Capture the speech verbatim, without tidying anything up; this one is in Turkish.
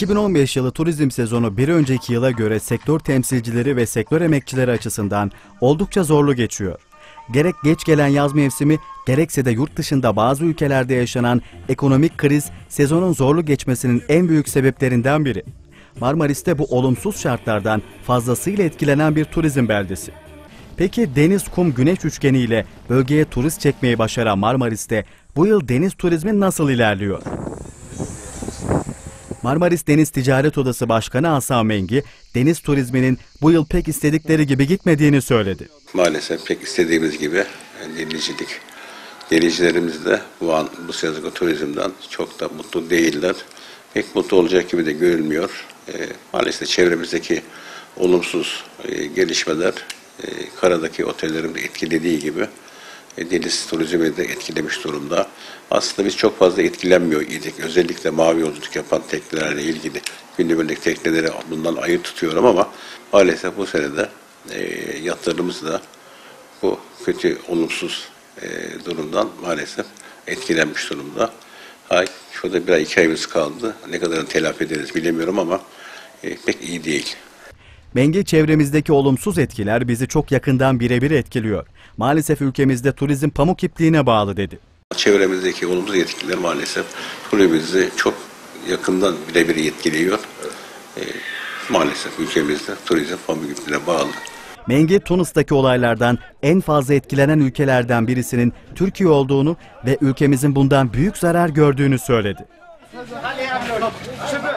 iki bin on beş yılı turizm sezonu bir önceki yıla göre sektör temsilcileri ve sektör emekçileri açısından oldukça zorlu geçiyor. Gerek geç gelen yaz mevsimi, gerekse de yurt dışında bazı ülkelerde yaşanan ekonomik kriz sezonun zorlu geçmesinin en büyük sebeplerinden biri. Marmaris'te bu olumsuz şartlardan fazlasıyla etkilenen bir turizm beldesi. Peki deniz, kum, güneş üçgeniyle bölgeye turist çekmeyi başaran Marmaris'te bu yıl deniz turizmi nasıl ilerliyor? Marmaris Deniz Ticaret Odası Başkanı Hasan Mengi, deniz turizminin bu yıl pek istedikleri gibi gitmediğini söyledi. Maalesef pek istediğimiz gibi denizcilik. Denizcilerimiz de bu an bu sezon turizmden çok da mutlu değiller. Pek mutlu olacak gibi de görülmüyor. E, maalesef çevremizdeki olumsuz e, gelişmeler e, karadaki otellerin de etkilediği gibi e, deniz turizmi de etkilemiş durumda. Aslında biz çok fazla etkilenmiyor idik. Özellikle mavi yolculuk yapan teknelerle ilgili günübirlik tekneleri bundan ayır tutuyorum ama maalesef bu sene de e, yatlarımız da bu kötü, olumsuz e, durumdan maalesef etkilenmiş durumda. Ay, şurada bir ay, iki ayımız kaldı. Ne kadarını telafi ederiz bilemiyorum ama e, pek iyi değil. Mengi, çevremizdeki olumsuz etkiler bizi çok yakından birebir etkiliyor. Maalesef ülkemizde turizm pamuk ipliğine bağlı dedi. Çevremizdeki olumsuz etkiler maalesef turizmimizi çok yakından birebir etkiliyor. E, maalesef ülkemizde turizm pamuk ipliğine bağlı. Mengi, Tunus'taki olaylardan en fazla etkilenen ülkelerden birisinin Türkiye olduğunu ve ülkemizin bundan büyük zarar gördüğünü söyledi.